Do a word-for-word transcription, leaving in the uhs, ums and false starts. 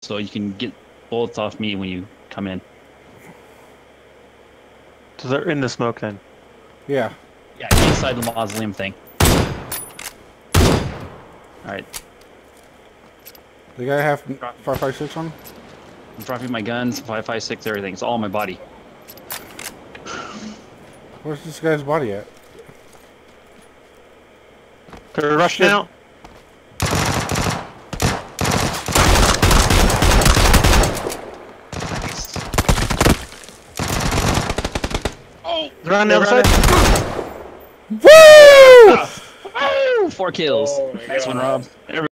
so you can get bullets off me when you come in. So they're in the smoke then? Yeah. Yeah, inside the mausoleum thing. Alright. The guy have five five six on? I'm dropping my guns, five five six, everything. It's all on my body. Where's this guy's body at? Could we rush now? Oh! They're on the other side? Woo! Woo! Four kills. Oh my Nice one, God. Rob.